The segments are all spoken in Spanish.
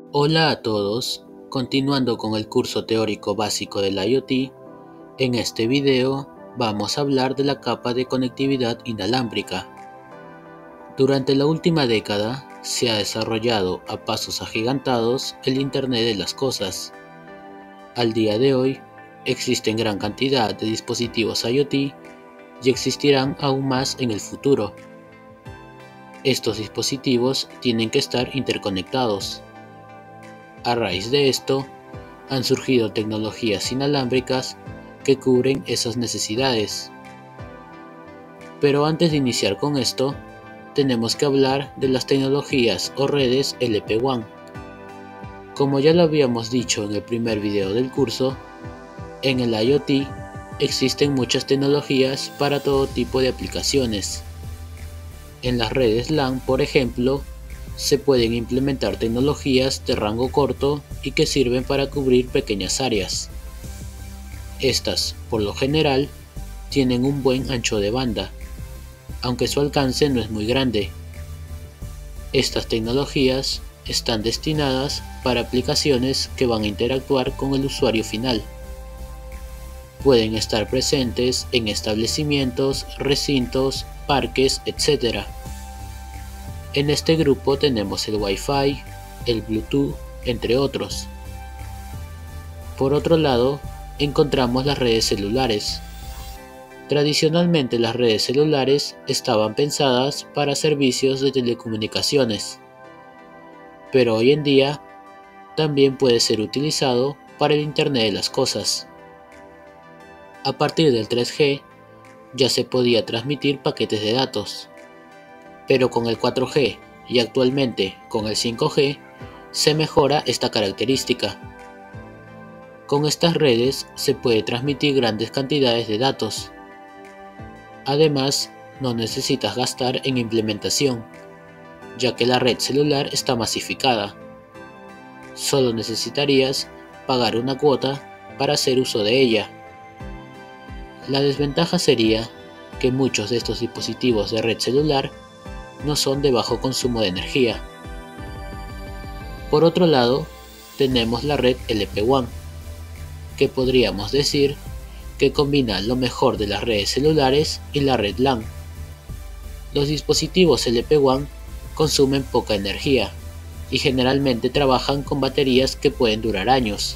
Hola a todos, continuando con el curso teórico básico del IoT, en este video vamos a hablar de la capa de conectividad inalámbrica. Durante la última década se ha desarrollado a pasos agigantados el Internet de las cosas. Al día de hoy existen gran cantidad de dispositivos IoT y existirán aún más en el futuro. Estos dispositivos tienen que estar interconectados. A raíz de esto, han surgido tecnologías inalámbricas que cubren esas necesidades. Pero antes de iniciar con esto, tenemos que hablar de las tecnologías o redes LPWAN. Como ya lo habíamos dicho en el primer video del curso, en el IoT existen muchas tecnologías para todo tipo de aplicaciones. En las redes LAN, por ejemplo, se pueden implementar tecnologías de rango corto y que sirven para cubrir pequeñas áreas. Estas, por lo general, tienen un buen ancho de banda, aunque su alcance no es muy grande. Estas tecnologías están destinadas para aplicaciones que van a interactuar con el usuario final. Pueden estar presentes en establecimientos, recintos, parques, etc. En este grupo tenemos el Wi-Fi, el Bluetooth, entre otros. Por otro lado, encontramos las redes celulares. Tradicionalmente las redes celulares estaban pensadas para servicios de telecomunicaciones, pero hoy en día también puede ser utilizado para el Internet de las cosas. A partir del 3G ya se podía transmitir paquetes de datos, pero con el 4G y actualmente con el 5G se mejora esta característica. Con estas redes se puede transmitir grandes cantidades de datos. Además, no necesitas gastar en implementación, ya que la red celular está masificada. Solo necesitarías pagar una cuota para hacer uso de ella. La desventaja sería que muchos de estos dispositivos de red celular no son de bajo consumo de energía. Por otro lado, tenemos la red LPWAN, que podríamos decir que combina lo mejor de las redes celulares y la red LAN. Los dispositivos LPWAN consumen poca energía y generalmente trabajan con baterías que pueden durar años.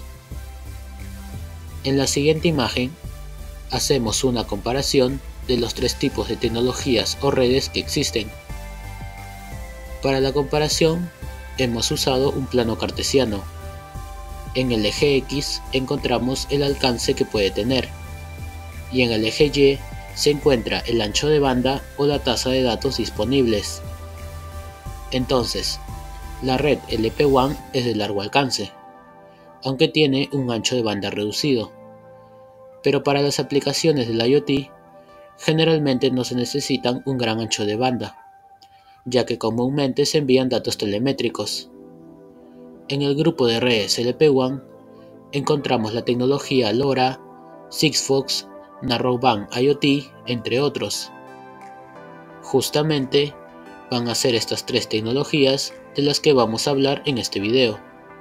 En la siguiente imagen hacemos una comparación de los tres tipos de tecnologías o redes que existen. Para la comparación hemos usado un plano cartesiano. En el eje X encontramos el alcance que puede tener y en el eje Y se encuentra el ancho de banda o la tasa de datos disponibles. Entonces, la red LPWAN es de largo alcance, aunque tiene un ancho de banda reducido. Pero para las aplicaciones del IoT, generalmente no se necesitan un gran ancho de banda, ya que comúnmente se envían datos telemétricos. En el grupo de redes LPWAN encontramos la tecnología LoRa, Sigfox, Narrowband IoT, entre otros. Justamente van a ser estas tres tecnologías de las que vamos a hablar en este video.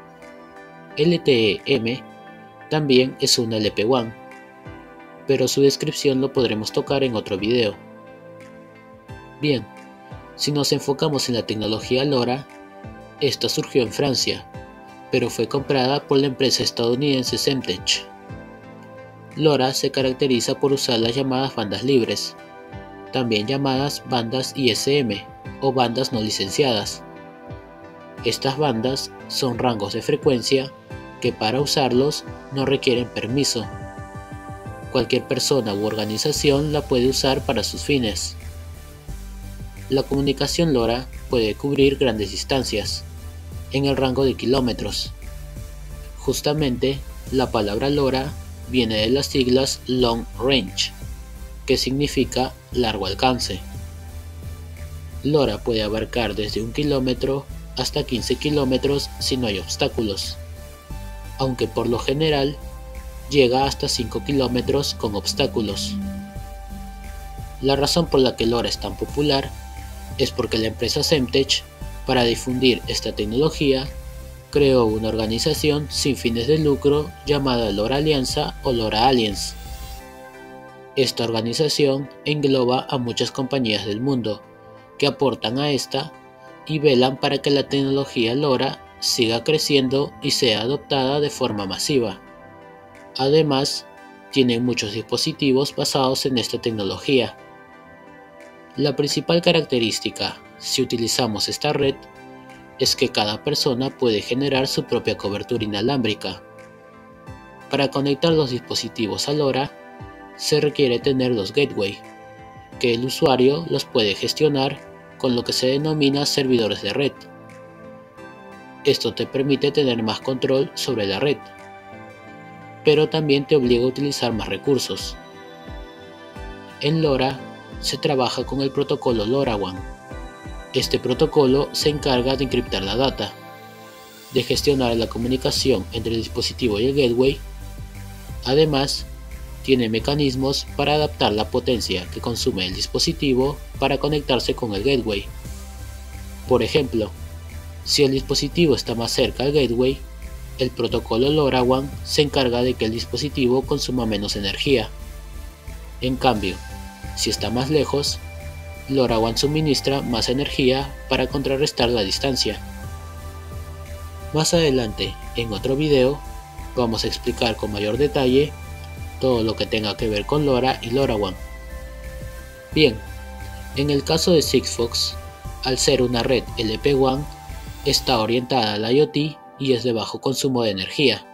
LTE-M también es una LPWAN, pero su descripción lo podremos tocar en otro video. Bien, si nos enfocamos en la tecnología LoRa, esta surgió en Francia, pero fue comprada por la empresa estadounidense Semtech. LoRa se caracteriza por usar las llamadas bandas libres, también llamadas bandas ISM o bandas no licenciadas. Estas bandas son rangos de frecuencia que para usarlos no requieren permiso. Cualquier persona u organización la puede usar para sus fines. La comunicación LoRa puede cubrir grandes distancias, en el rango de kilómetros. Justamente, la palabra LoRa viene de las siglas Long Range, que significa largo alcance. LoRa puede abarcar desde 1 kilómetro hasta 15 kilómetros si no hay obstáculos, aunque por lo general llega hasta 5 kilómetros con obstáculos. La razón por la que LoRa es tan popular es porque la empresa Semtech, para difundir esta tecnología, creó una organización sin fines de lucro llamada LoRa Alianza o LoRa Alliance. Esta organización engloba a muchas compañías del mundo que aportan a esta y velan para que la tecnología LoRa siga creciendo y sea adoptada de forma masiva. Además, tienen muchos dispositivos basados en esta tecnología. La principal característica, si utilizamos esta red, es que cada persona puede generar su propia cobertura inalámbrica. Para conectar los dispositivos a LoRa, se requiere tener los gateways, que el usuario los puede gestionar con lo que se denomina servidores de red. Esto te permite tener más control sobre la red, pero también te obliga a utilizar más recursos. En LoRa se trabaja con el protocolo LoRaWAN. Este protocolo se encarga de encriptar la data, de gestionar la comunicación entre el dispositivo y el gateway. Además, tiene mecanismos para adaptar la potencia que consume el dispositivo para conectarse con el gateway. Por ejemplo, si el dispositivo está más cerca al gateway, el protocolo LoRaWAN se encarga de que el dispositivo consuma menos energía. En cambio, si está más lejos, LoRaWAN suministra más energía para contrarrestar la distancia. Más adelante, en otro video, vamos a explicar con mayor detalle todo lo que tenga que ver con LoRa y LoRaWAN. Bien, en el caso de Sigfox, al ser una red LPWAN, está orientada al IoT y es de bajo consumo de energía.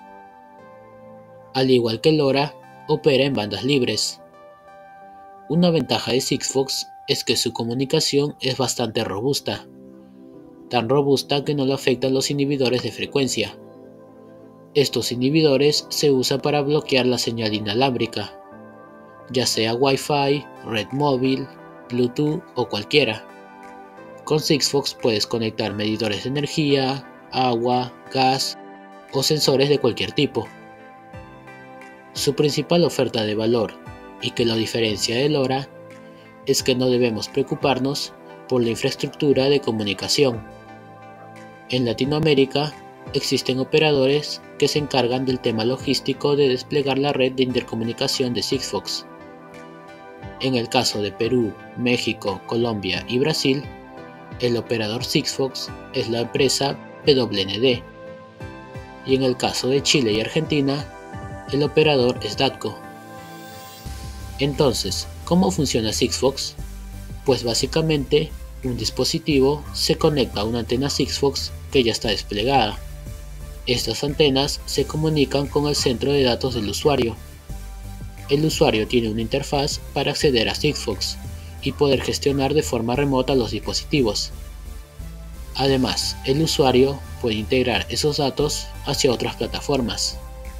Al igual que LoRa, opera en bandas libres. Una ventaja de Sigfox es que su comunicación es bastante robusta, tan robusta que no le afectan los inhibidores de frecuencia. Estos inhibidores se usan para bloquear la señal inalámbrica, ya sea Wi-Fi, red móvil, Bluetooth o cualquiera. Con Sigfox puedes conectar medidores de energía, agua, gas o sensores de cualquier tipo. Su principal oferta de valor, y que lo diferencia de LoRa, es que no debemos preocuparnos por la infraestructura de comunicación. En Latinoamérica existen operadores que se encargan del tema logístico de desplegar la red de intercomunicación de Sigfox. En el caso de Perú, México, Colombia y Brasil, el operador Sigfox es la empresa PWND, y en el caso de Chile y Argentina, el operador es Datco. Entonces, ¿cómo funciona Sigfox? Pues básicamente, un dispositivo se conecta a una antena Sigfox que ya está desplegada. Estas antenas se comunican con el centro de datos del usuario. El usuario tiene una interfaz para acceder a Sigfox y poder gestionar de forma remota los dispositivos. Además, el usuario puede integrar esos datos hacia otras plataformas.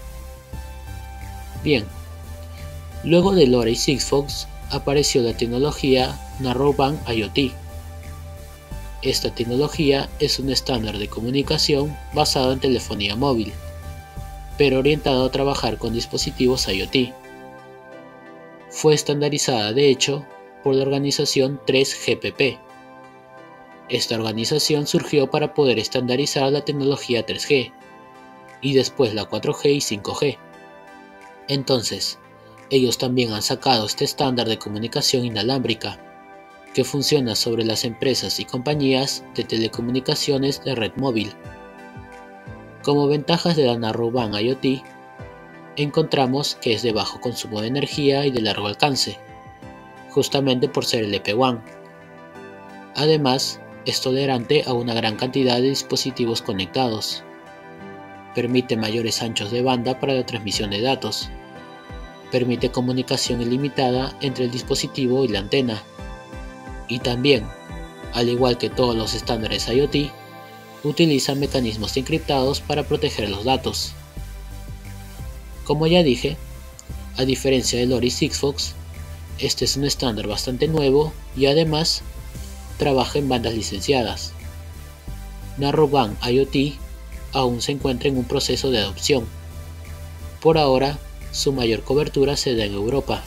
Bien, luego de LoRa y Sigfox apareció la tecnología Narrowband IoT. Esta tecnología es un estándar de comunicación basado en telefonía móvil, pero orientado a trabajar con dispositivos IoT. Fue estandarizada de hecho por la organización 3GPP. Esta organización surgió para poder estandarizar la tecnología 3G y después la 4G y 5G. Entonces, ellos también han sacado este estándar de comunicación inalámbrica, que funciona sobre las empresas y compañías de telecomunicaciones de red móvil. Como ventajas de la Narrowband IoT, encontramos que es de bajo consumo de energía y de largo alcance, justamente por ser LPWAN. Además, es tolerante a una gran cantidad de dispositivos conectados. Permite mayores anchos de banda para la transmisión de datos. Permite comunicación ilimitada entre el dispositivo y la antena. Y también, al igual que todos los estándares IoT, utiliza mecanismos encriptados para proteger los datos. Como ya dije, a diferencia de LoRa y Sigfox, este es un estándar bastante nuevo y además trabaja en bandas licenciadas. Narrowband IoT aún se encuentra en un proceso de adopción. Por ahora, su mayor cobertura se da en Europa.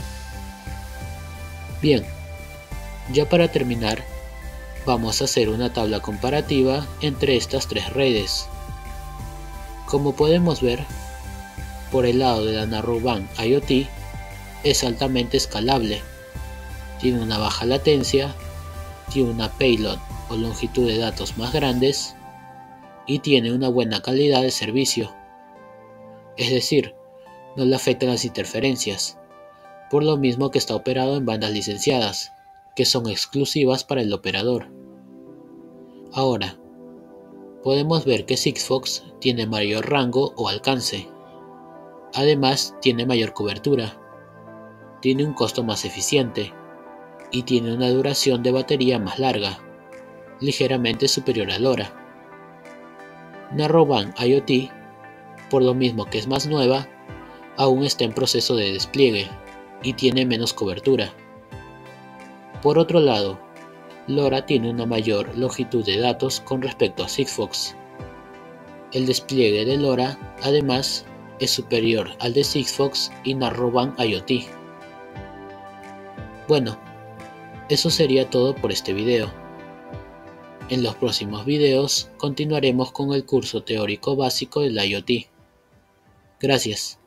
Bien, ya para terminar, vamos a hacer una tabla comparativa entre estas tres redes. Como podemos ver, por el lado de la Narrowband IoT es altamente escalable, tiene una baja latencia, tiene una payload o longitud de datos más grandes y tiene una buena calidad de servicio, es decir, no le afectan las interferencias, por lo mismo que está operado en bandas licenciadas, que son exclusivas para el operador. Ahora, podemos ver que Sigfox tiene mayor rango o alcance. Además, tiene mayor cobertura, tiene un costo más eficiente y tiene una duración de batería más larga, ligeramente superior a LoRa. Narrowband IoT, por lo mismo que es más nueva, aún está en proceso de despliegue y tiene menos cobertura. Por otro lado, LoRa tiene una mayor longitud de datos con respecto a Sigfox. El despliegue de LoRa, además, es superior al de Sigfox y Narrowband IoT. Bueno, eso sería todo por este video. En los próximos videos continuaremos con el curso teórico básico del IoT. Gracias.